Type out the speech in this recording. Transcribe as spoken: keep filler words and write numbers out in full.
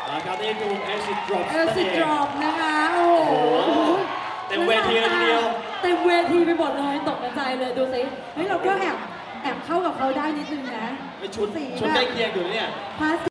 นะครับนี่คือ Acid Drop เอซิดรอปนะคะโอ้โหเต็มเวทีเลยทีเดียวเต็มเวทีไปหมดเลยตกใจเลยดูสิเฮ้ยเราก็แอบแอบเข้ากับเขาได้นิดนึงนะชุดชุดใกล้เคียงอยู่เนี่ย